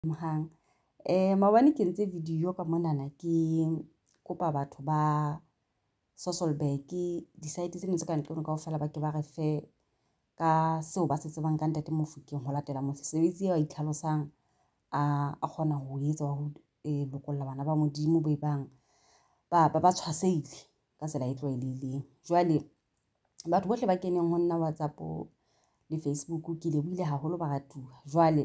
Mohang maobane ke ntse video ka monana ke kopa batho ba Sasolburg di-site tseno tse ka ntlong kaofela ba ke ba re fe ka seo ba se tsebang ka Ntate Mofokeng ho latela mosebetsi eo a itlhalosang a kgona ho etsa wa ho lokolla bana ba modimo ba bang ba tshwaseile ka tsela e tlwaelehileng. Jwale batho bohle ba keneng ho nna WhatsApp le Facebook ke lebohile haholo ba ratuwa. Jwale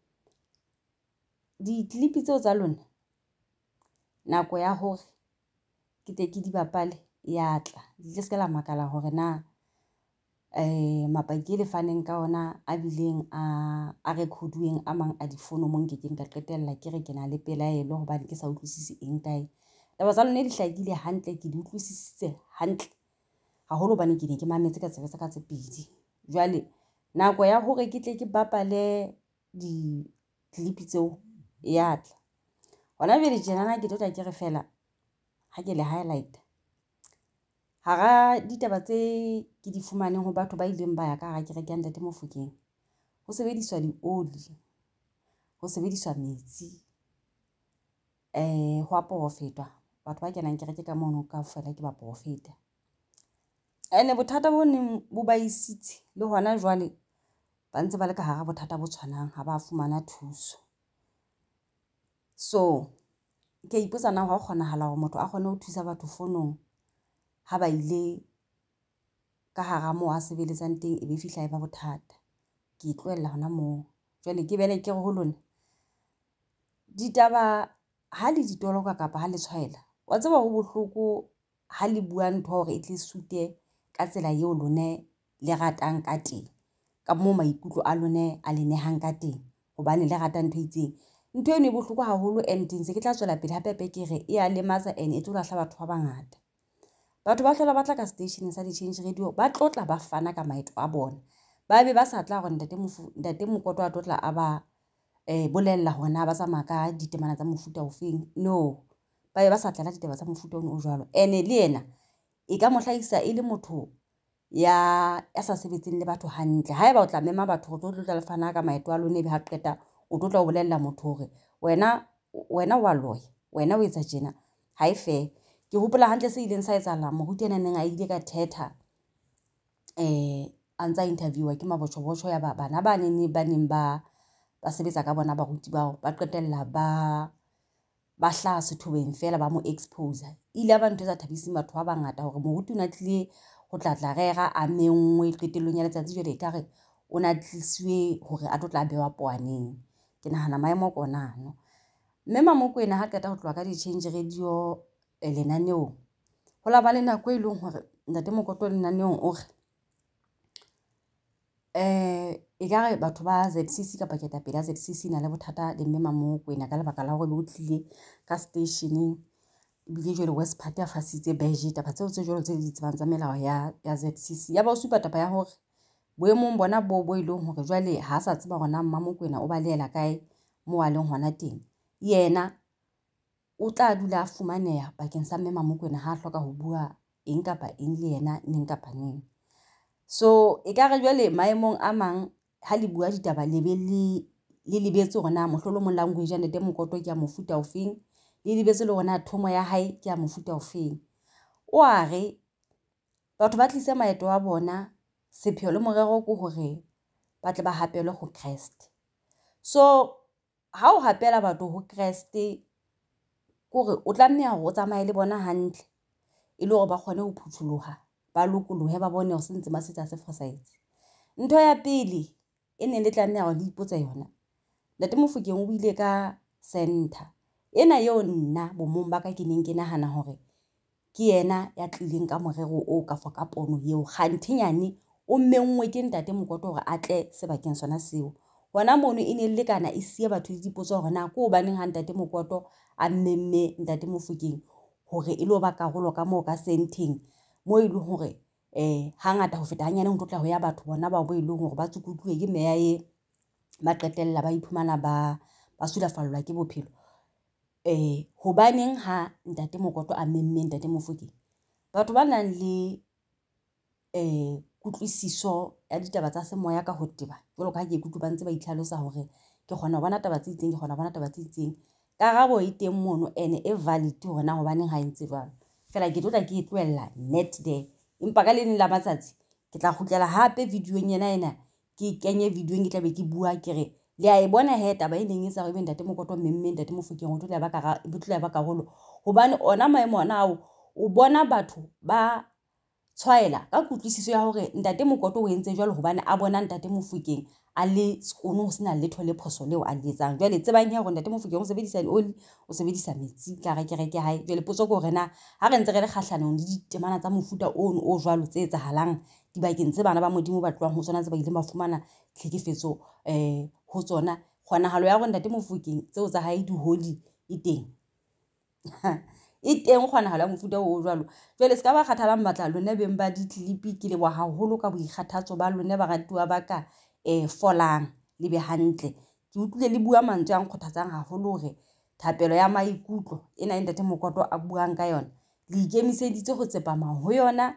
di-clip tseo tsa lona nako ya hore ke tle ke di bapale ya tla di tle se la makala hore na mapaki le faneng ka ona a bileng a recorduweng a mang a difono mo nkekeng ka qetella ke re ke na le pelaelo hobane ke sa utlwisisi eng kae. Taba tsa lona di hlakile hantle ke di utlwisisitse hantle haholo hobane ke ne ke mametse ka tsebe ka tse pedi. Jwale nako ya hore ke tle ke bapale di-clip tseo ya tla hona jwale tjenana ke tla ke re fela ha ke le highlight hara ditaba tse ke di fumaneng ho batho ba ileng ba ya ka hara kereke ya Ntate Mofokeng ho sebediswa dioli, ho sebediswa metsi ho a profetwa batho ba kenang kereke ka mono kaofela ke ba profeta. Ene bothata bo neng bo ba isitse le hona jwale ba ntse ba le ka hara bothata bo tshwanang ha ba fumana thuso. So ke ipotsa na ho kgonahala hore motho a kgone ho thusa batho fonong ha ba ile ka hara moo a sebeletsang teng e be fihla e ba bothata. Ke tlohella hona moo. Jwale ke bele ke re ho lona ditaba ha le ditoloka kapa ha le tshwaela wa tseba ho bohloko ha le bua ntho hore e tle sute ka tsela eo lone le ratang ka teng ka moo maikutlo a lone a le nehang ka teng hobane le rata ntho e itseng. Ntho eno e bohloko haholo and ntse ke tla tswela pele hape ke re e a lematsa and e tlo lahla batho ba bangata. Batho ba hlola ba tla ka station sa di-Change Radio ba tlotla ba fana ka maeto a bona ba be ba sa tla hore Ntate Mokotlo a tlotla a ba bolella hona ba tsamaya ka ditemana tsa mofuta ofeng. No, ba be ba sa tla ditaba tsa mofuta o jwalo ene le yena e ka mo hlahisa e le motho ya sa sebetseng le batho hantle. Haeba o tla mema batho go tlo tla le fana ka maeto a lone be ha qeta o tlo tla o bolella motho hore wena wa loya, wena o etsa tjena ha e fe. Ke hopola hantle se ileng sa etsahala moruti ena neng a ile ka thetha a ntsa interviewa ke mabotjho ya bana ba neng ba sebetsa ka bona baruti bao ba qetella ba hlaha sethobeng fela ba mo expose. Ile ba ntho tsa thabising batho ba bangata hore moruti o na tlile ho tlatla rera a mengwe qetellong ya letsatsi jwale ekare o na tlisiwe hore a tla bewa poaneng. Ke nahana maemo kona no mme Mamokwena ha qeta ho tloha ka di-Change Radio lenaneo ho la ba le nako e leng hore Ntate Mokotlo lenaneong o re ekare batho ba ZCC kapa ketapele ya ZCC na le bothata le mme Mamokwena ka lebaka la hore be o tlile ka station bile jwale West Part ya fasitse beige taba tseo tse jwalo tse di tsebang tsa melao ya ZCC ya ba o supa taba ya hore boemong bona bo ileng hore jwale ha sa tseba hore na Mamokwena o balehela kae moo a leng hona teng. Yena o tla dula a fumaneha bakeng sa mme Mamokwena ha hloka ho bua eng kapa eng le yena neng kapa neng. So ekare jwale maemong a mang ha le bua ditaba le be le lebetse hore na mohlolomong language ya Ntate Mokotlo ke ya mofuta ofeng le lebetse le hore na thomo ya hae ke ya mofuta ofeng. O a re batho ba tlise maeto a bona sepheo le morero ke hore ba tle ba hapelwe ho Kreste. So ha o hapela batho ho Kreste kore o tlameha hore o tsamaye le bona hantle e le hore ba kgone ho phutholoha ba lokolohe ba bone ho sentse ba setsa se fosahetse. Ntho ya pele e ne le tlameha hore le ipotsa yona Ntate Mofokeng o ile ka center ena eo nna bomong ba ka ke neng ke nahana hore ke yena ya tlileng ka morero o ka foka pono eo kganthenyane o mengwe ke Ntate Mokotlo hore a tle sebakeng sona seo. Hona mono e ne le kana e siya batho le dipotso hore na ko baneng ha Ntate Mokotlo a mmemme Ntate Mofokeng hore e lo ba karolo ka moo ka senteng mo e leng hore hangata ho feta hanyane ho tlotla ho ya batho bona ba bo e leng hore ba tsukutluwe ke meya e ba qetella ba iphumana ba sulafallwa ke bophelo. Hobaneng ha Ntate Mokotlo a mmemme Ntate Mofokeng batho ba nang le kutlwisiso ya ditaba tsa semoya ka ho teba jwalo ka ha ke ikutlwa ba ntse ba itlhalosa hore ke kgona ho bona taba tse itseng ke kgona ho bona taba tse itseng karabo e teng mono ene e valid hore na hobaneng ha entse jwalo fela ke tla ke tlohella net there empa ka le leng la matsatsi ke tla khutlela hape videong ena ke kenye video ke tla be ke bua ke re le a e bona he taba e neng e sa re ntate Mokotwa mmemme ntate Mofokeng o tla ba karolo hobane ona maemo ana ao o bona batho ba tshwaela ka kutlwisiso ya hore ntate Mokotwa o entse jwalo hobane a bona ntate Mofokeng a le skono ho sena letho le phoso leo a le etsang jwale tsebang he hore ntate Mofokeng o sebedisa oli o sebedisa metsi ka reke hae jwale potso ke hore na ha re ntse re le kgahlanong le ditemana tsa mofuta ono o jwalo tse etsahalang dibakeng tse bana ba modimo ba tloang ho tsona tse ba ile ba fumana tlhekefetso ho tsona kgonahalo ya hore ntate Mofokeng tseo tsa hae di holi e teng e teng kgonahalo ya mofuta o jwalo jwale se ka ba kgathalang batla lona beng ba di-clip ke leboha haholo ka boikgathatso ba lona ba ratuwa ba ka folang le be hantle ke utlwile le bua mantswe a nkgothatsang haholo hore thapelo ya maikutlo ena ntate Mokotwa a buang ka yona le ikemiseditse ho tsepama ho yona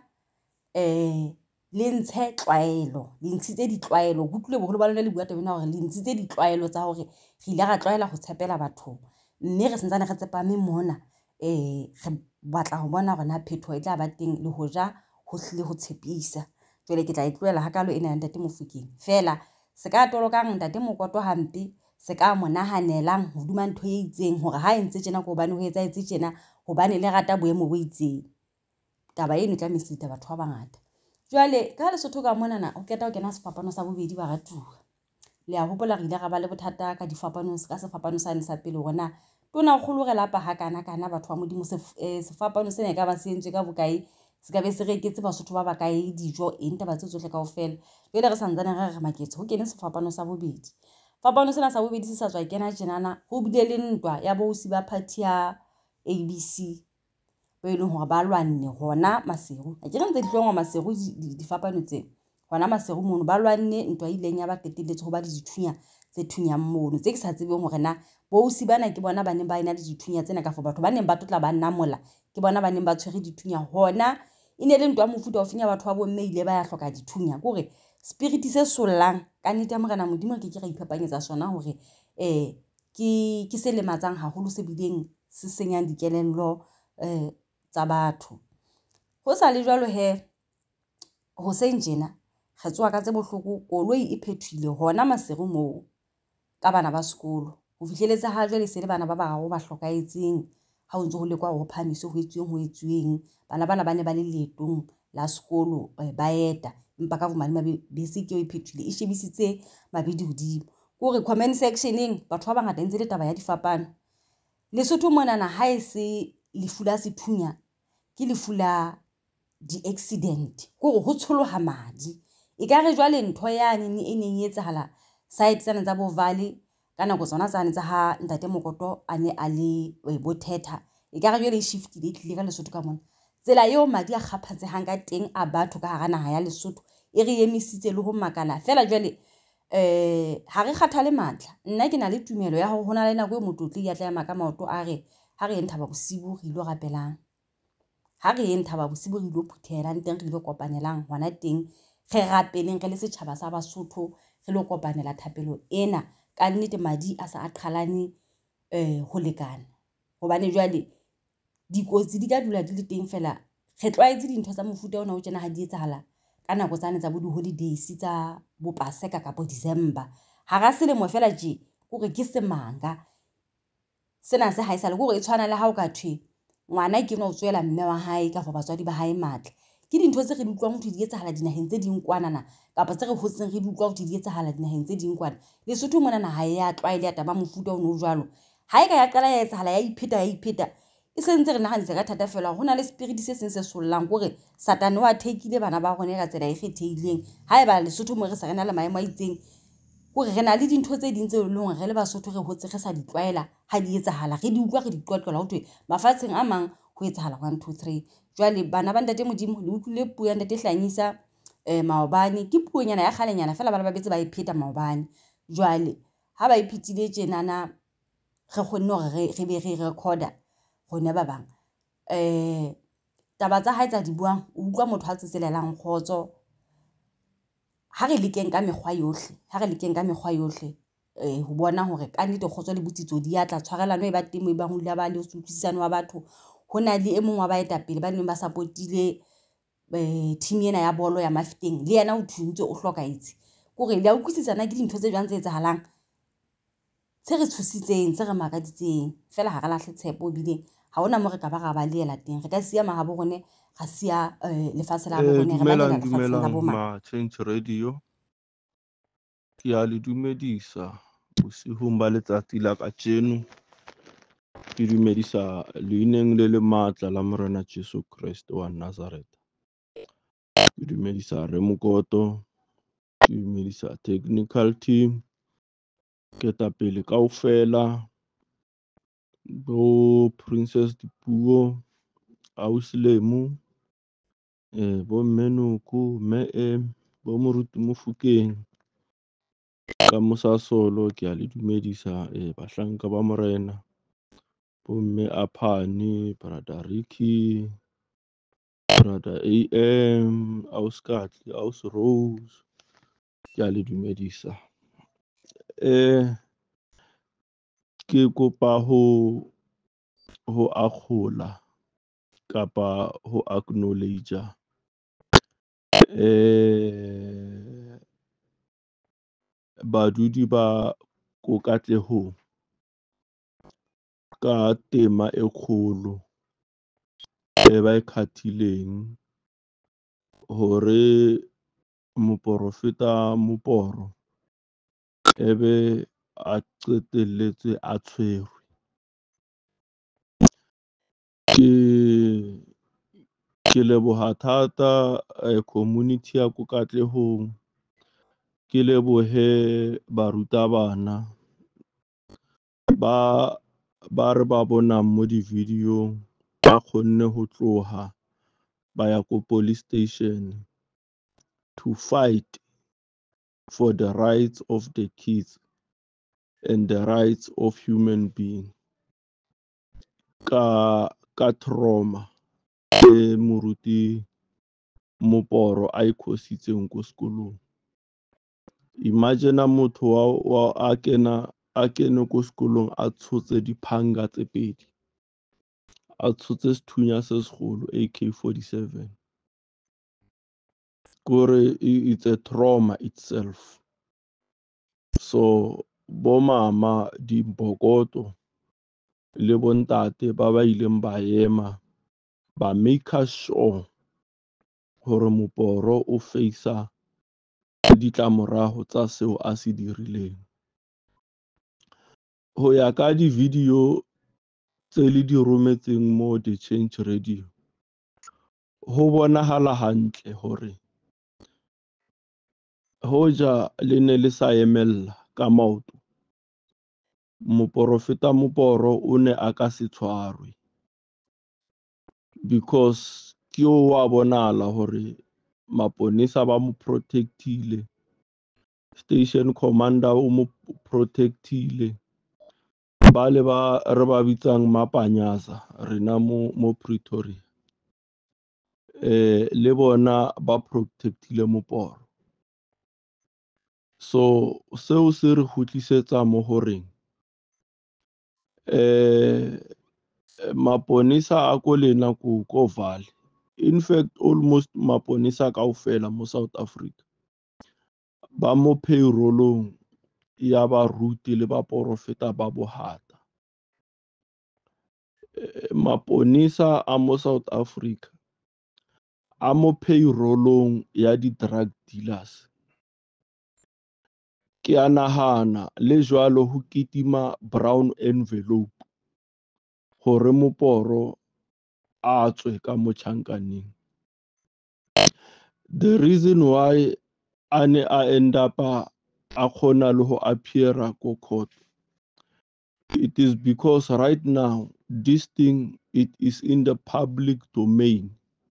le ntshe tlwaelo le ntshitse ditlwaelo go tlile bogolo ba lona le bua tabena hore le ntshitse ditlwaelo tsa hore re ile ra tlwaela ho tshepela batho mme re sentsane re tsepame mona re batla ho bona rona phetho e tla ba teng le ho ja ho hlile ho tshepisa jwale ke tla e tlohela hakalo ena ya ntate Mofokeng fela se ka tolokang ntate Mokotwa hampe se ka monahanelang hoduma ntho e itseng hore ha entse tjena go bane ho etsa etse tjena hobane le rata boemo bo itseng taba eno tla meslita batho ba bangata jwale ka Lesotho ka mona na o keta ho kena sefapano sa bobedi ba ratuwa le a hopola re ile ga ba le bothata ka difapano ka sefapano sa ne sa pele hona tona kgolo re lapa ha kana batho ba modimo sefapano sena ka ba se entswe ka bokae se ka be se reketse Basotho ba bakae dijo eng taba tse tsohle kaofela jwale re santsane re maketse ho kene sefapano sa bobedi fapano sena sa bobedi se sa tswa kena tjenana ho bile le ntwa ya bosi ba party ya ABC ba ile hore ba lwanne hona Maseru a ke re ntse dihlongwa Maseru difapano tse hona Maseru mono ba lwanne ntwa ileng ya ba qetelletse ho ba le dithunya tse thunyang mono tse ke sa tsebeng hore na bosi bana ke bona ba neng ba ina le dithunya tsena ka for batho ba neng ba totla ba nna mola ke bona ba neng ba tshwere dithunya hona ine le ntwa mofuta o fenya batho ba bomme ile ba ya hloka dithunya kore spirit se sollang ka nnete ya morena modimo ke ra iphapanyetsa sona hore ke se lematsang haholo se bileng se senyang dikelello tsa batho ho sa le jwalo he ho seng jena re tsoa ka tse bohloko koloi e phethile hona Maseru moo ka bana ba sekolo ho fihleletsa ha jwale se le bana ba bagago ba hlokaetseng ha o ntse ho lekwa ho phamiso ho etsweng bana ba ne ba le letong la sekolo ba eta empa ka bomane bese ke o iphethile e shebisitse mabedi hodimo kore comment sectioneng batho ba bangata ntse le taba ya difapano Lesotho mona na ha e se lefula sethunya ke lefula di-accident kore ho tsholoha madi e ka re jwale ntho yane e neng e etsahala side tsana tsa bo Valley ka nako tsona tsane tsa ha ntate Mokotwa a ne a le bothetha e ka re jwale e shiftile e tlile ka Lesotho ka mona tsela eo madi a kgaphatsehang ka teng a batho ka hara naha ya Lesotho e re emisitse le ho makala fela jwale ha re kgathale matla nna ke na le tumelo ya hona le nako e mototli ya tla ya maka maoto a re ha re enthaba bosibu re ilo rapelang ha re enthaba bosibu re ilo phuthelang teng re ilo kopanelang hona teng re rapeleng re le setjhaba sa Basotho re lo kopanela thapelo ena ka nnete madi a sa a qhalane ho lekana hobane jwale dikotsi di ka dula di le teng fela re tlwaetse dintho tsa mofuta ona o tjena ha di etsahala ka nako tsane tsa bo di-holidays tsa bo Paseka ka bo December ha ga selemo fela je kore ke semanga sena se haisale kore e tshwana le ha o ka thwe ngwana ke no tswela mme wa hae ka for batswadi ba hae matla ke dintho tse re di utlwang ho di etsahala dinaheng tse ding kwanana kapa tse re hotseng re di utlwa ho di etsahala dinaheng tse ding kwana Lesotho mona na ha ya tlwaele ya taba mofuta o no jwalo ha e ka ya qala ya etsahala ya ipheta e sentse re nahanetse ka thata fela hona le spirit se seng se sollang kore satane wa thekile bana ba rona ka tsela e kgethehileng ha eba Lesotho mo re sa rena le maemo a itseng kore re na le dintho tse ding tse le hore re le Basotho re hotse re sa di tlwaela ha di etsahala re di utlwa re di qoqela ho thwe mafatsheng a mang ho etsahala 1 2 3 jwale bana ba ntate Modimo le utlwile puo ya ntate Hlanyisa maobane ke puonyana ya kgalenyana fela bana ba betse ba ipheta maobane jwale ha ba iphitile tjenana re kgonne hore re be re recorder gone ba bang taba tsa hae tsa di buang o utlwa motho a tsetselelang khotso ha re lekeng ka mekgwa yohle ho bona hore ka nnete kgotso le botsitso di atla tshwarelano e ba teng mo ebang ho ile ba le utlwisisano wa batho. Ho na le e mong wa baetapele ba neng ba support-ile team ena ya bolo ya Mafikeng le yena o thuntse o hlokaetse kore le ya utlwisisana ke dintho tse jwang tse etsahalang tse re tshositseng tse re makaditseng fela ha re lahle tshepo bile ha ona mo re ka ba ra baleela teng re ka siya mahabo rone ga siya lefatshe la bo rone re ba le lefatsheng la bo ma Change Radio ke a le dumedisa bosihong ba letsatsi la kajeno ke dumedisa leineng le le matla la morena Jesu Kriste wa Nazareth ke dumedisa re mokoto ke dumedisa technical team ke tapele kaofela bo Princess Dipuo Auslemu bo Menoko bo Moruti Mofokeng ka Mosasolo ke a le dumedisa bahlanka ba morena bo mme Aphane brother Ricky brother AM Auskatli Aus Rose ke a le dumedisa ke kopa ho akgola kapa ho acknowledge badudi ba Kokatlehong ka tema e kgolo ba e khathileng hore moporofeta Moporo ebe a qetelletse a tshwerwe ke leboha thata community ya Kokatlehong ke lebohe barutabana ba re ba bonang mo di-video ba kgonne ho tloha ba ya ko police station to fight for the rights of the kids and the rights of human being ka trauma e moruti Moporo a ikhositseng ko sekolong. Imagine motho a kene ko sekolong a tshotse diphanga tse pedi a tshotse sethunya se segolo AK-47 kore it's a trauma itself. So bo mama dimbokoto le bontate ba ileng ba ema ba make sure hore Moporo o face ditlamorago tsa seo a se dirileng. Ho ya ka di-video tse le di rometseng mo The Change Radio ho bonahala hantle hore hoja le ne le sa emella ka maoto moporofeta Moporo o ne a ka se tshwarwe because ke o wa bonala hore maponesa ba mo protectile, station commander o mo protectile, ba le ba re ba bitsang mapanyaza rena mo Pretoria le bona ba protectile Moporo. So seo se re khutlisetsa mo horeng maponesa a ko lena ko Valley, in fact almost maponesa kaofela mo South Africa ba mo payroll-ong ya baruti le ba porofeta ba bohata. Maponesa a mo South Africa a mo payroll-ong ya di-drug dealers. Ke a nahana le jwalo ho kitima brown envelope hore Moporo a tswe ka motjhankaneng. The reason why a ne a end up a khona le ho appeara ko court, it is because right now this thing it is in the public domain.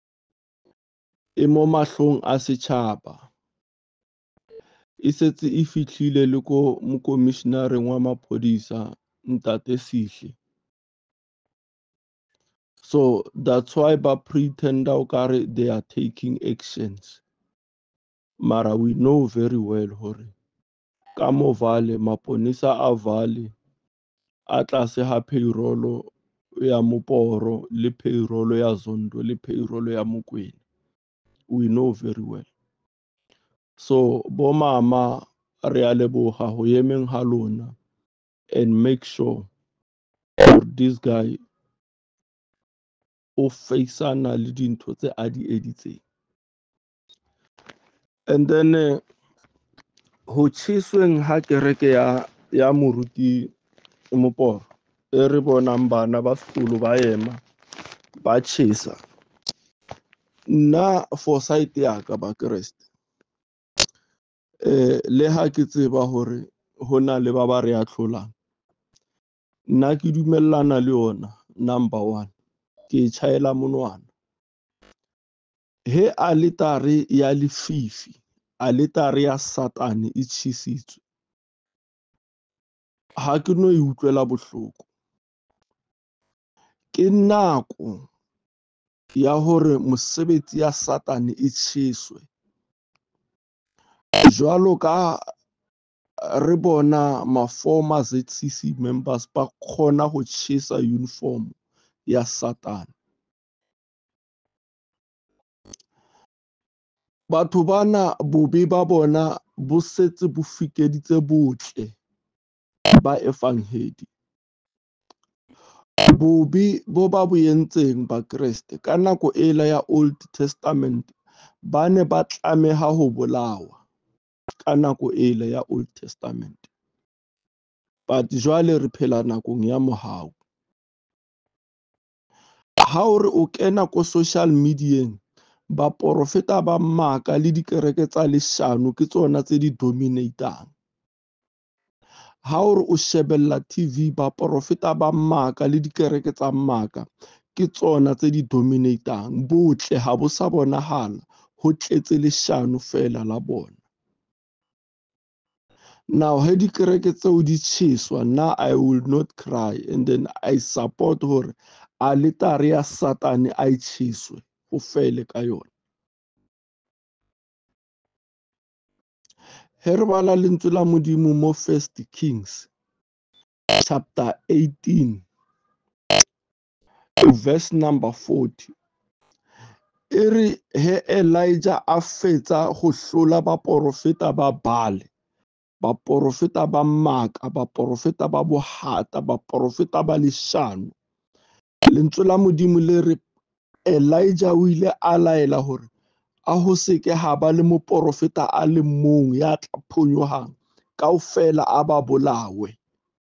E mo mahlong a setjhaba. E setse e fihlile le ko mokomishenareng wa maphodisa Ntate Sihle. So that's why ba pretend okare they are taking actions. Mara we know very well hore ka mo Vale, maponisa a Vale a tlase ha payroll ya Moporo le payroll ya Zondo le payroll ya Mokwena. We know very well. So bo mama re a leboga ho yemeng ha lona and make sure this guy o faceana le dintho tse a di editseng. And then ho tjhisweng ha kereke ya moruti Moporo e re bonang bana ba sekolo ba ema ba tjhesa. Nna for site ya ka ba Kreste le ha ke tseba hore hona le ba ba re atlholang, nna ke dumellana le yona. Number one, ke tjhaela monwana he alitare ya lefifi, alitare ya Satane e tjhisitswe, ha ke no e utlwela bohloko. Ke nako ya hore mosebetsi ya Satane e tjhiswe, jwalo ka re bona ma-former ZCC members ba khona ho tjhesa uniform ya Satane. Batho bana bobe ba bona bo setse bo fikeditse botle ba evanghedi. Bobe bo ba bo yentseng ba Kreste ka nako ela ya Old Testament ba ne ba tlameha ho bolawa ka nako ela ya Old Testament. But jwale re phela nakong ya mohau. Ha o re o kena ko social medieng, ba profeta ba mmaka le dikereke tsa leshano ke tsona tse di dominatang. Ha o re o shebella TV, ba profeta ba mmaka le dikereke tsa mmaka ke tsona tse di dominatang. Botle ha bo sa bonahala, ho tletse leshano fela la bona. Now he dikereke tseo di tjheswa, now I will not cry and then I support hore alitare ya Satane a tjhiswe ho fele ka yona. He re bala lentswe la Modimo mo 1 Kings chapter 18 verse number 40. E re he Elijah a fetsa go hlola ba profeta ba Baal, ba profeta ba mmaka, ba profeta ba bohata, ba profeta ba leshano, lentswe la Modimo le re Elijah o ile a laela hore a ho seke ha ba le moprofeta a le mong ya tla phonyohang kaofela a ba bolawe.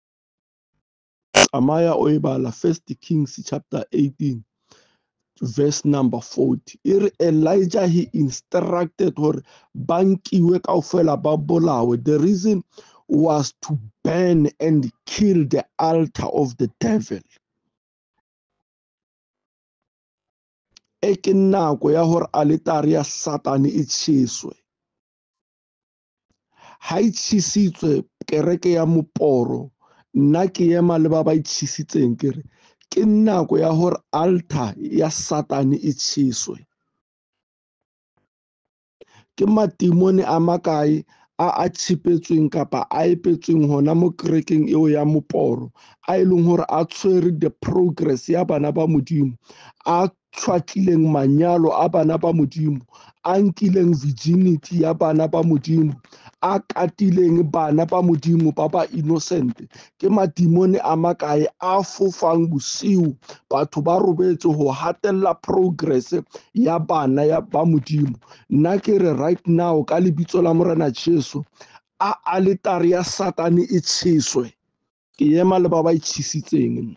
Tsamaya o e bala 1 Kings chapter 18 verse number 40. E re Elijah he instructed hore ba nkiwe kaofela ba bolawe. The reason was to burn and kill the altar of the devil. E ke nako ya hore alitare ya Satane e tjhiswe. Ha e tjhisitswe kereke ya Moporo, nna ke ema le ba ba itjhisitseng kere ke nako ya hore altar ya Satane e tjhiswe. Ke matimone a makae a tshipetsweng kapa a epetsweng hona mo kerekeng eo ya Moporo, a eleng hore a tshwere the progress ya bana ba Modimo, a tshwatlileng manyalo a bana ba Modimo, a nkileng virginity ya bana ba Modimo, a katileng bana ba Modimo ba ba innocent. Ke matimone a makae a fofang bosiu, batho ba robetse ho hatella progress ya bana ya ba Modimo. Nna ke re right now ka lebitso la Morena Jesu, a alitare ya Satane e tjhiswe. Ke ema le ba ba itjhisitseng.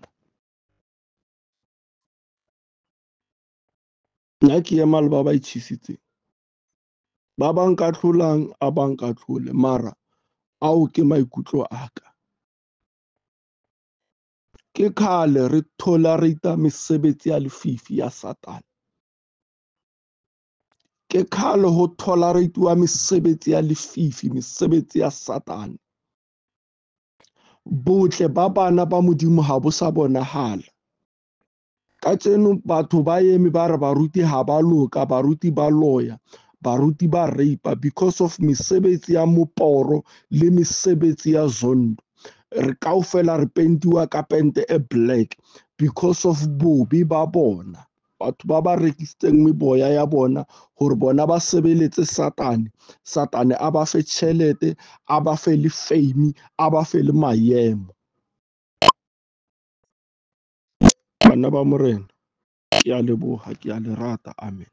Nna ke ema le ba ba itjhisitseng. Ba bang ka tlholang a bang ka tlhole, mara ao ke maikutlo a ka. Ke khale re tolerate mesebetsi ya lefifi ya Satane. Ke khale ho tolerate wa mesebetsi ya lefifi, mesebetsi ya Satane. Botle ba bana ba Modimo ha bo sa bonahala. Ka tseno batho ba eme ba re baruti ha ba loka, baruti ba loya. baruti ba rape because of mesebetsi ya moporo le mesebetsi ya zondo. Re kaofela re pentiwa ka pente e black because of bobe ba bona. Batho ba ba rekisitseng meboya ya bona hore bona ba sebeletse satane. Satane a ba fe tjhelete, a ba fe le fame, a ba fe le maemo. Bana ba Morena, ke a leboha, ke a le rata. Amen.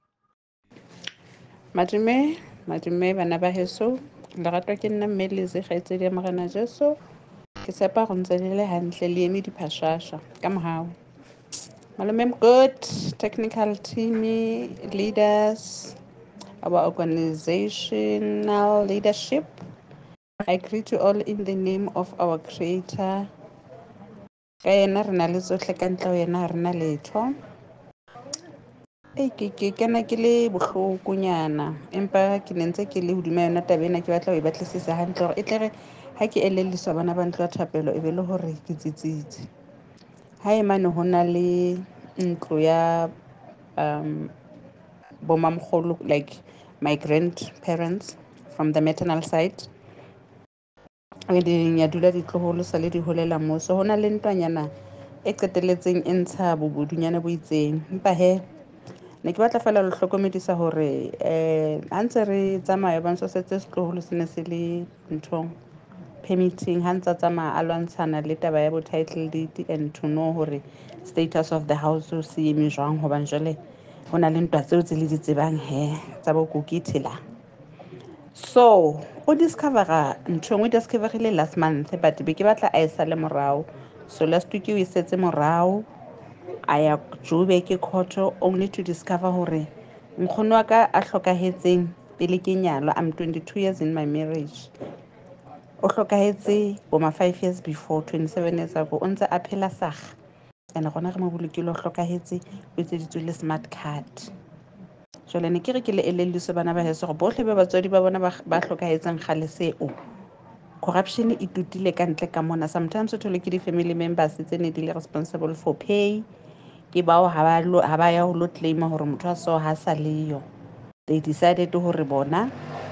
Madume bana ba heso, lerato ke nna mme Lizzy kgaitsedi ya Morena Jesu. Ke sepa go ntse le le hantle le eme diphashasha ka mohau. Malome, good technical team leaders, our organizational leadership. I greet you all in the name of our Creator. Ka yena re na le tsohle ka ntle ho yena ha re na letho. Ke kena ke le bohlokonyana empa ke ne ntse ke le hodima yona taba ena ke batla ho e batlisisa hantle hore e tle re ha ke elelliswa bana ba ntlo ya thapelo e be le hore ke tsitsitse. Ha e mane ho na le ntlo ya bomamkhulu, like my grandparents from the maternal side. Ya dula ditloholo sa le di holela moo, so ho na le ntwanyana e qetelletseng e ntsha bobodunyana bo itseng. Empa he ne ke batla fela le hlokomedisa hore ha ntse re tsamaya ba ntse setse setloholo se ne se le nthong permitting ha ntse tsamaya a lwantshana le taba ya bo title deed and to know hore status of the house se eme jwang hobane jwale ho na le ntwa tseo tse le di tsebang he tsa bo Kokiti la. So o discovera ntho engwe discoverile last month but be ke batla a isa le morao, so last week o isetse morao a ya Joburg court only to discover hore nkgono wa ka a hlokahetseng pele ke nyalwa. I'm 22 years in my marriage. O hlokahetse boma 5 years before, 27 years ago. O ntse a phela sakga and gona re mo bolokile o hlokahetse o etseditswe le smart card. Jwale ne ke re ke le elelliso bana ba heso gore bohle ba batswadi ba bona ba hlokahetseng kgale seo corruption e tutile ka ntle ka mona. Sometimes o thole ke di-family members tse ne di le responsible for pay, ke bao ha ba ya ho lo claima hore motho a so ha sa leyo. They decided hore bona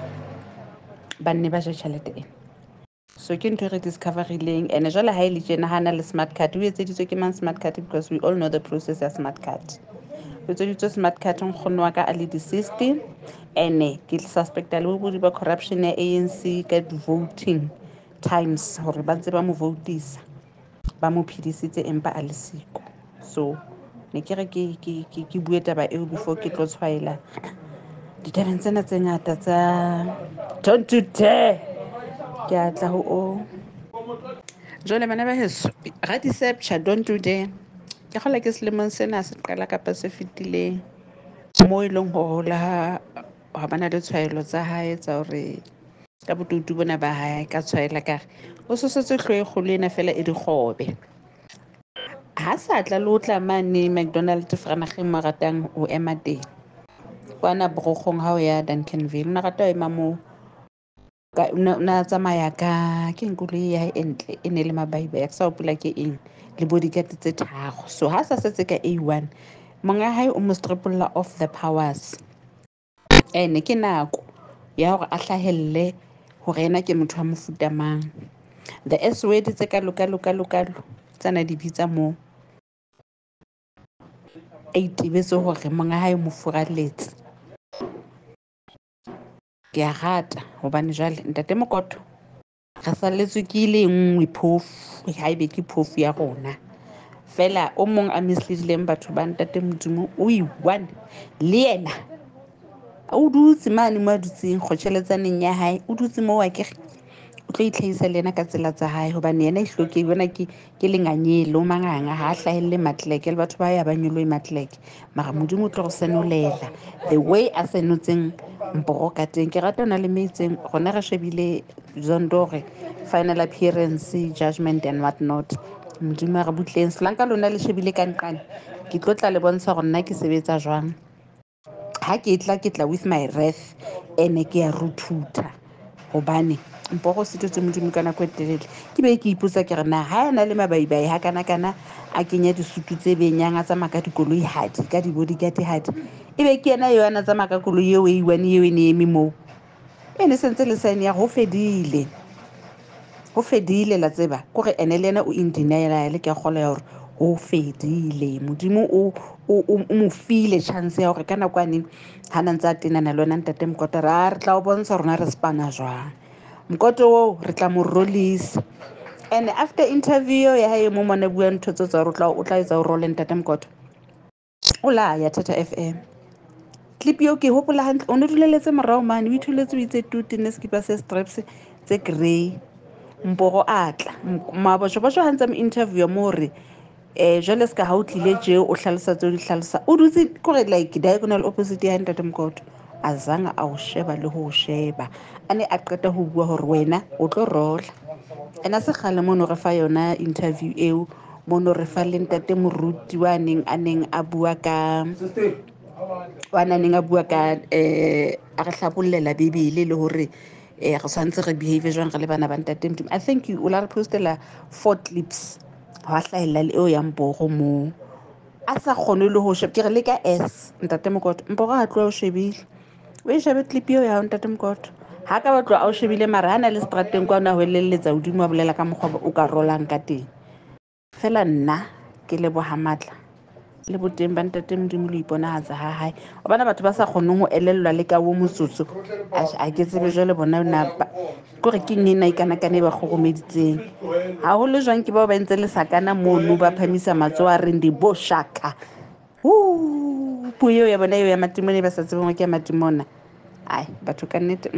ba nne ba je tjhelete ena. So ke ntho re discoverileng and jwale ha ile tjena hana le smart card o etseditswe ke man smart card, because we all know the process ya smart card. O etseditswe smart card nkgono wa ka a le di-60 and ke suspecta le bobudi ba corruption ya ANC ka voting times hore ba ntse ba mo votisa ba mo phidisitse empa a le siko. So ne ke re ke bue taba eo before ke tlo tshwaela ditabeng tsena tse ngata tsa don't do dare ke a tla ho o. Jwale bana ba heso ra deception don't do dare ke kgola ke selemong sena se qala kapa se fetileng moo e leng hore ha bana le tshwaelo tsa hae tsa hore ka botutu bona ba hae ka tshwaela kare o sosetse hloe kgolo ena fela e dikgobe ha sa tla le o tla mane McDonald Vereeniging mo ratang ho ema teng kwana Brogong ha o ya Duncanville na rata ho ema moo ka na tsamaya ka ke nkoloi ya entle e ne le mabaibai ya sa opula ke eng le bodyguard tse tharo. So ha sa setse ka A1 monga hae o mo stripolla off the powers ene ke nako ya hore a hlahelle hore ena ke motho wa mofuta mang. The S word tse ka lokalo tsana di bitsa mo a itebetse hore monga hae mo furalletse. Ke a rata hobane jwale ntate Mokoto re salletswe ke ile nngwe phofu haebe ke phofu ya rona fela o mong a misleadileng batho ba ntate Modimo o i-one le yena o dutse mane mo a dutseng kgotjheletsaneng ya hae o dutse moo wa ke o tlo itlhahisa le yena ka tsela tsa hae hobane yena e hloke bona ke lenganyele o manganga ha hlahelle matleke le batho ba ya ba nyoloe matleke mara Modimo o tlo go senolela the way a senotseng mporo ka teng. Ke rata ona le meitseng gona re shebile Zondore final appearance judgment and what not. Modimo re butleng slanka lona le shebile ka nqane ke tlo tla le bontsha gore nna ke sebetsa jwang ha ke tla with my wrath ene ke ya ruthuta hobane mpo go setetse modimo ka nako e telele ke be ke ipotsa ke re na ha ena le mabaibai ha kana a kenya disutu tse benyang a tsamaya ka dikoloi hadi ka di-bodyguard hadi e be ke ena yo ana tsamaya ka koloi eo e one eo e ne eme moo e ne sentse le sign ya go fedile la tseba kore ene le ena o indenial ke a kgola ya gore go fedile modimo o mo file chance ya gore ka nako a neng ga na ntse a tenana le wena ntate Mokota re tla o bontsha rona re spana jwang Mkoto oo re tla mo release and after interview ya hae mo mona bua ntho tse tsa re o tla etsa o role ntate Mkoto o la ya Theta FM clip yo ke hopola hantle o ne duleletse morao mane o ithuletse o itse tuti ne skipa se straps tse grey mpogo atla mabotjho ha ntse mo interview mo re jwale ska ha o tlile je o hlalosa tse o di hlalosa o dutse kore like diagonal opposite ya ntate Mkoto azanga a o sheba le ho sheba ane a qeta ho bua hore wena o tlo rola ena se kgale mono re fa yona interview eo mono re fa le ntate moruti wa neng a bua ka a re hlapollela bebele le hore re tshwanetse re behave jwang re le bana ba ntate Modimo I think o la re postela 4 clips ha hlahella le eo ya Mpogo moo a sa kgone le ho sheba ke re le ka S ntate Mokota Mpogo ha tloa o shebile o e shebe clip eo ya ntate Mokota ha ka batlo a o shebile mara hana le strateng kwa na ho elletsa hodimo a bolela ka mokgwa o ka rolang ka teng fela nna ke le bohamatla le boteng ba ntate Modimo le iponahatsa ha hae o bana batho ba sa kgoneng ho elellwa le ka wo motsotso a ke tsebe jwale bona napa kore ke nna ikanakane ba kgogomeditseng haholo jwang ke bao ba ntse le sakana mono ba phamisa matsoho a reng di bo shaka puo eo ya bona eo ya matimone ba sa tsebeng ke ya matimona ai batho ka nnete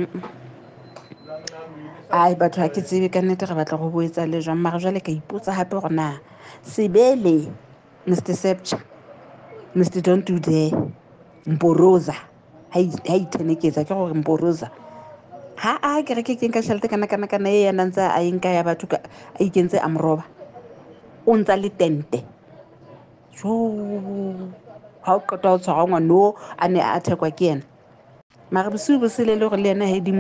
ai batho ha ke tsebe ka nnete re batla go boetsa le jwang mara jwale ka ipotsa hape gore na sebele Mr Sepcha Mr Don't Do There Mporoza ha itheneketsa ke gore Mporoza ha a ke re ke keng ka tšhelete kana e yana ntse a enka ya batho a ikentse a moroba o ntsa le tente jo ha o qeta o tshwara ngwana a ne a thekwa ke yena mara bosiu bo sele le gore le yena he di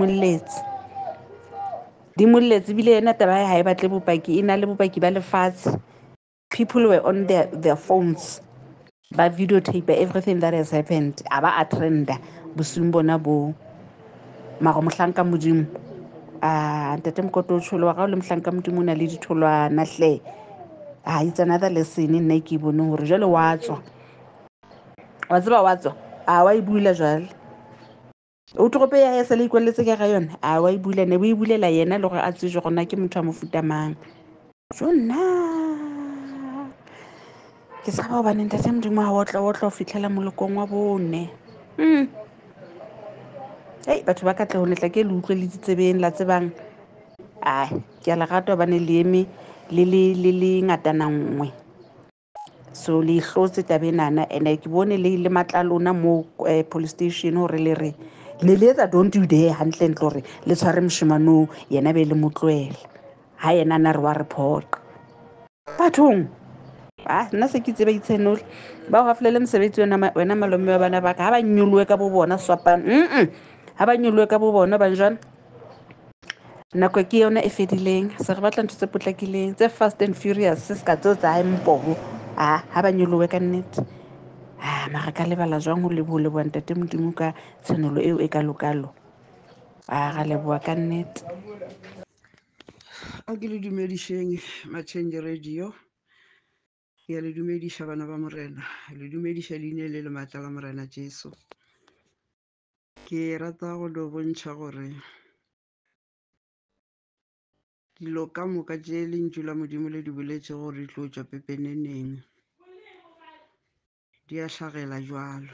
molletse bile yena taba ha e batle bopaki e na le bopaki ba lefatshe people were on their phones ba videotape everything that has happened aba a trenda bosiung bona bo mara mohlanka Modimo ntate Mokota o tsholo wa ga o le mohlanka Modimo o na le ditholwana hle it's another lesson nna ke bone hore jwale wa tswa wa tseba wa tswa wa e buila jwale o trope ya sa le ikwelletse ka ga yona wa e bula ne bo e bulela yena le gore a tsejwe gona ke motho a mofuta mang jo nna ke sa ba bane ntate Modimo ha o tla o fitlhela molokong wa bone batho ba ka tle ho netla ke le utlwe le ditsebeng la tsebang ke a la rata bane le eme le ngatana nngwe so le hlotse tabenana ene ke bone le matlalona mo police station hore le re ne le etsa don't do there hantle ntle hore le tshware moshimano yena be le motloela ha yena na re wa report bathong nna se ke tseba itshenole ba go gaflele mosebetsi wena malome wa bana ba ka ha ba nyoloe ka bo bona swapana ha ba nyoloe ka bo bona ba jwana nako ke yona e fedileng se re batla ntho tse potlakileng tse fast and furious se ska tseo tsa Mpogo ha ba nyoloe ka nnete mara ka lebala jwang ho leboha ntate Modimo ka tshenolo eo e kalokalo ga leboha ka nnete a ke le dumedišeng Matšhenje Radio ke a le dumediša bana ba morena le dumediša leina le maatla la morena Jesu ke rata go lo bontšha gore dilo ka moka tše lentšu la Modimo le di boletše gore di tlo tšwa pepeneneng di a hlagela jwalo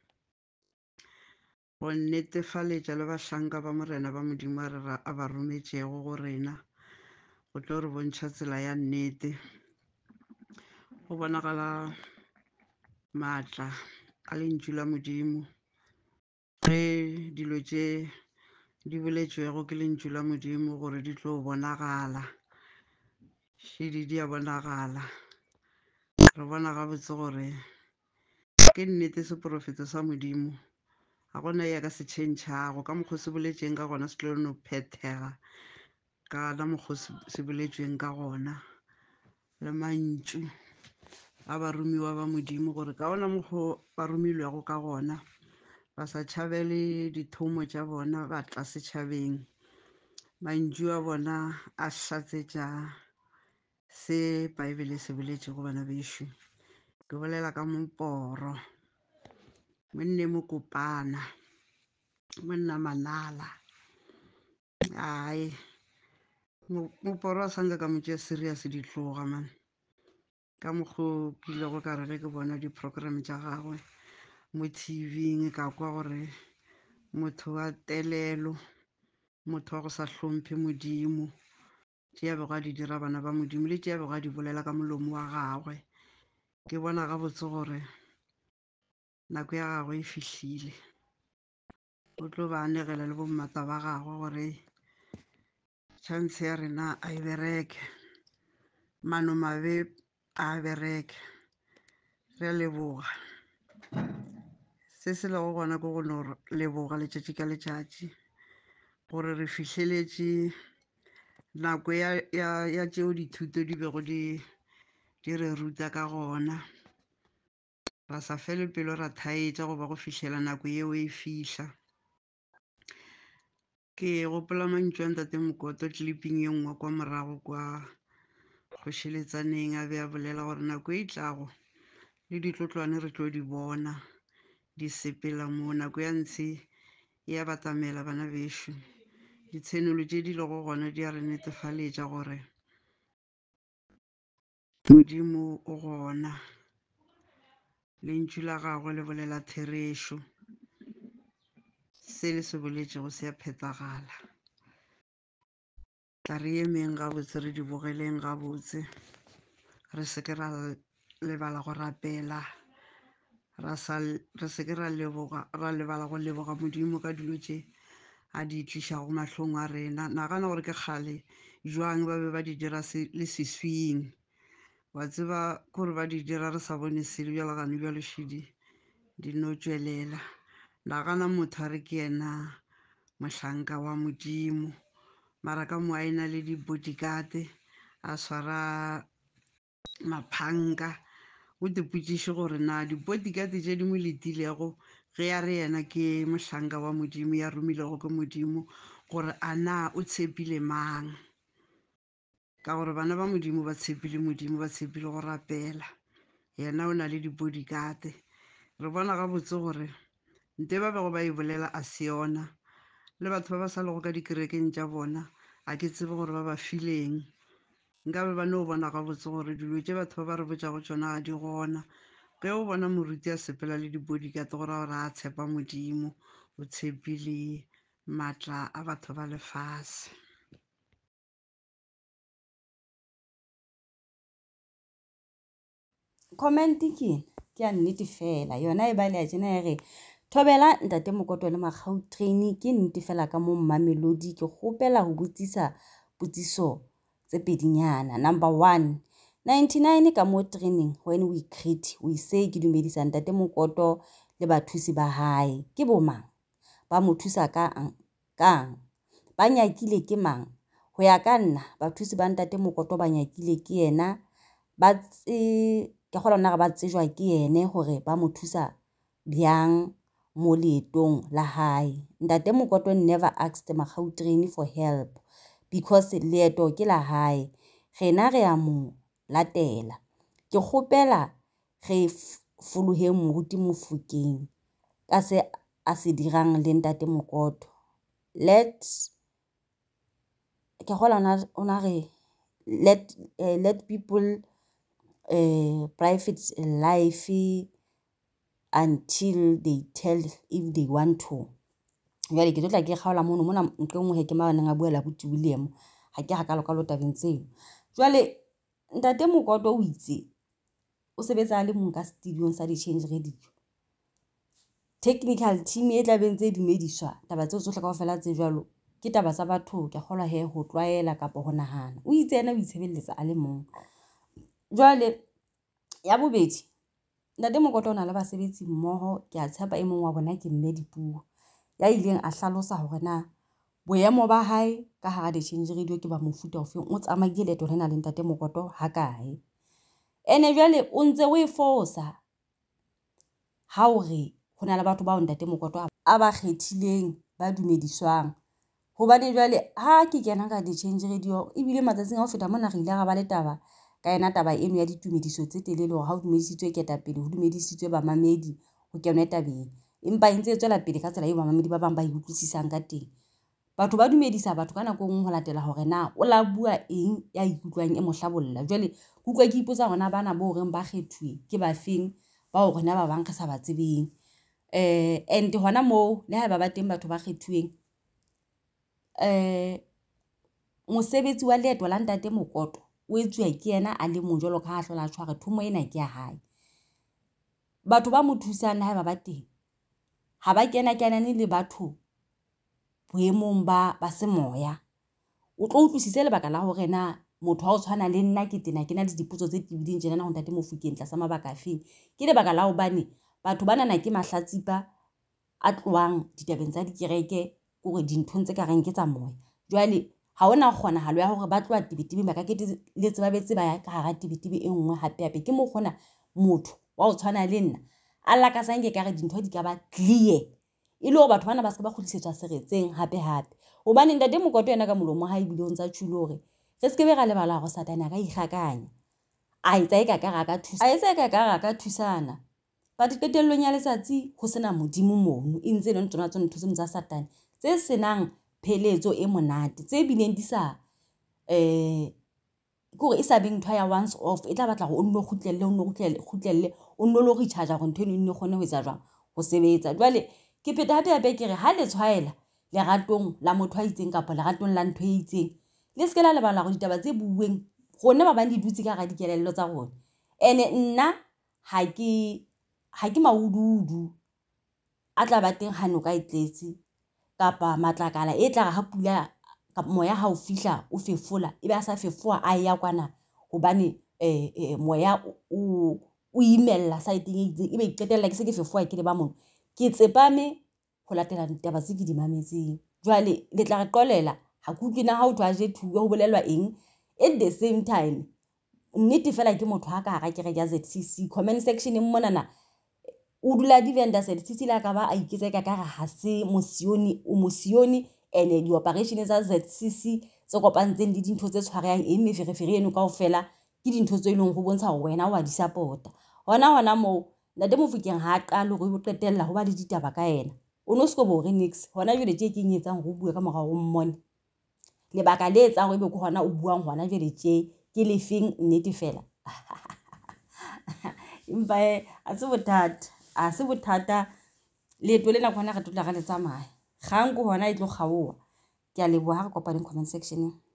go netefaletša le bahlanka ba morena ba Modimo a ba rometšego go rena go tlo re bontšha tsela ya nnete go bonagala maatla a lentšu la Modimo ge dilo tše di boletšwego ke lentšu la Modimo gore di tlo bonagala šedi di a bonagala re bona gabotse gore ke nnete seprofeto sa Modimo ga gona ya ka se tšhentšhago ka mokgwa se boletšeng ka gona se tlo no phethega ka la mokgwa se boletsweng ka gona le mantšu a baromiwa ba Modimo gore ka ona mokgwa ba romilwego ka gona ba sa tšhabele dithomo tša bona ba tla setšhabeng. Mantšu a bona a hlatsetša se Bible se boletše go bana bešo. Ke bolela ka Moporo, Monne Mokopana, Monna Manala. Ai Moporo a sanka ka motšea serious di tloga man, ka mokgwa ke ilego ka re ge ke bona di-program tša gagwe mo TV ka kwa gore motho wa telelo, motho wa go sa hlomphe Modimo, tše a bego a di dira bana ba Modimo le tše a bego a di bolela ka molomo wa gagwe. Ke bona gabotse gore nako ya gagwe e fihlile, o tlo ba anegela le bommata ba gagwe gore chance ya rena a e bereke, mano mabe a bereke. Re a leboga, se se lego gona ke go no leboga letšatši ka letšatši gore re fihleletše nako ya tšeo dithuto di bego di re ruta ka gona. Ra sa fele pelo ra thaetša goba go fihlela nako yeo e fihla. Ke gopola mantšu a Ntate Mokoto clipping ye nngwe kwa morago kwa kgošiletsaneng a be a bolela gore nako e tlago le ditlotlwane re tlo di bona di sepela mo, nako ya ntshe ya batamela bana bešo. Ditshenolo tše di lego gona di a re netefaletša gore Modimo o gona, lentšu la gagwe le bolela therešo, se le se boletšego se a phethagala. Tla re emeng gabotse, re di bogeleng gabotse, re seke ra lebala go rapela, re seke ra lebala go leboga Modimo ka dilo tše a di tlišago mahlong a rena. Nagana gore ke kgale jwang ba be ba di dira le seswing, wa tseba kore ba di dira re sa bone selo bjalo gane bjalo šidi di no tšwelela. Nagana motho a re ke yena mohlanka wa Modimo, mara ka mo a ena le di-bodyguard, a swara maphanka. O tepotšiše gore na di-bodyguard tše di mo letilego ge a re yena ke mohlanka wa Modimo ya romilego ke Modimo, gore a na o tshepile mang, ka gore bana ba Modimo ba tshepile Modimo, ba tshepile go rapela, yena o na le di-bodyguard. Re bona gabotse gore nte ba bego ba e bolela a se yona, le batho ba ba sa lego ka dikerekeng tša bona a ke tsebe gore ba ba fileng. Nka be ba no bona gabotse gore dilo tše batho ba ba re botšago tšona ga di gona. Ge o bona moruti a sepela le di-bodyguard go ra gore a tshepa Modimo, o tshepile maatla a batho ba lefase. Comment ke ya nnete fela, yona e bale ya tjena ya re thobela Ntate Mokoto le Magautrain ke nnete fela ka mo Mamelodi. Ke kgopela go botsisa potsiso tse pedinyana. Number 1, 99 ka mo training when we create we say ke dumedisa Ntate Mokoto le bathusi ba hae ke bomang, ba mo thusa kang, ba nyakile ke mang? Ho ya ka nna bathusi ba Ntate Mokoto ba nyakile ke yena, ke go lona ga ba tsejwa ke yene gore ba mo thusa bjang mo leetong la hae. Ntate Mokoto never asked Magautrain for help because leeto ke la hae, rena re a mo latela. Ke kgopela re folohe moruti Mofokeng ka se a se dirang le Ntate Mokoto. Let people private life until they tell if they want to. Jwale ke tla ke kgaola mona ntle ngwe ke mabaneng a buela buti William ha ke hakalo ka lo tabeng tseo. Jwale Ntate Mokoto o itse o sebetsa le mong ka studio sa di Change Radio, technical team e tla bentse dumediswa taba tseo tsohle kaofela tse jwalo ke taba tsa batho ke kgola he ho tlwaela kapa ho nahana. O itse yena o itshebeletsa a le mong. Jwale ya bobedi, Ntate Mokoto o na le basebetsi mmoho, ke a tshepa e mong wa bona ke Mme Dipuo ya ileng a hlalosa hore na boemo ba hae ka hara di-change radio ke ba mofuta ofeng, o tsamaile leeto lena le ntate Mokoto ha kae. Ene jwale o ntse o e fosa ha o re ho na le batho bao ntate Mokoto a ba kgethileng ba dumediswang. Hobane jwale ha ke kena ka di-change radio ebile matsatsing a ho feta mona re ile ra ba le taba ka ena taba eno ya ditumediso tse telele hore ha o dumedisitswe ketapele ho dumedisitswe bamamedi ho kenwe tabeng, empa e ntse e tswela pele ka tsela eo bamamedi ba bang ba utlwisisang ka teng. Batho ba dumedisa batho ka nako nngwe ho latela hore na o la bua eng ya ikutlwang e mohlabolla. Jwale ke utlwa ke ipotsa hona bana bo reng ba kgethuwe ke ba feng ba hore na ba bang re sa ba tsebeng. And hona moo le ha ba teng batho ba kgethuweng, mosebetsi wa leeto la ntate Mokoto o etsuwa ke yena a le mong jwalo ka ha hlola tshware thomo ena ke ya hae. Batho ba mo thusang ha ba teng ha ba kenane le batho boemong ba semoya. O tlo utlwisise lebaka la hore na motho ha o tshwana le nna ke tena ke na le dipotso tse tibileng tjena ho ntate Mofokeng tlasa mabaka afeng. Ke lebaka la hobane batho bana na ke mahlatsipa a tloang ditabeng tsa dikereke hore dinthong tse ka reng ke tsa moya. Jwale ha ona kgonahalo ya hore ba tloa tibitibing ba ka keteletse ba betse ba ya ka hara tibitibi e nngwe hape ke mo kgona motho wa ho tshwana le nna a lakatsang ke kare dintho di ka ba clear e le hore batho bana ba se ba kgutlisetswa seretseng hape. Hobane ntate Mokoto yena ka molomo ha ebile o ntsa tshilo hore re se ke be ra lebala hore Satane ka ikgakanya a etsa eka ka raka thusa a etsa eka ka raka thusana. But qetellong ya letsatsi ho sena modimo mono e ntse le tsona tse ntho tsa Satane tse senang pheletso e monate, tse bileng di sa kore e sa beng ntho ya once off e tla batla hore o nno kgutlelle o nno lo recharge hore ntho eno kgone ho etsa jwang ho sebetsa. Jwale ke pheta hape ke re ha le tshwaela leratong la motho a itseng kapa leratong la ntho e itseng, le se ke la lebala go ditaba tse buuweng gone ba bang di dutse ka ga dikelello tsa rona. Ene nna ha ke maududu a tla ba teng ha noka e tletse kapa matlakala e tla ha pula kapa moya ha o fihla o fefola e ba sa fefoa a ya kwana hobane moya o imella saeteng e itseng e be qetella ke se ke fefoa ke le ba mona ke tsepame ho latela ditaba tse ke di mametseng. Jwale le tla re qolela ha ke utlwe na ha o thwa je thuwe ho bolelwa eng. At the same time nnete fela ke motho ha ka hara kereke ya ZCC comment section mona na o dula di-vendor ZCC la ka ba a iketsa ka re ha se mosioni o mosioni ene di-operation tsa ZCC tse kopantseng le dintho tse tshwarehang meferefere eno kaofela ke dintho tse leng ho bontsha hore wena wa di support-a. Hona moo ntate Mofokeng ha a qale hore o qetella ho ba le ditaba ka yena o no se bo re nix hona jwale tje ke nyetsang ho bua ka morao o mmone lebaka le etsang hore be ke hona o buang hona jwale tje ke le feng nnete fela. Empa a se bothata leeto lena kgona re tla re le tsamaya kgang ko hona e tlo kgaoha. Ke a leboha re kopaneng comment section.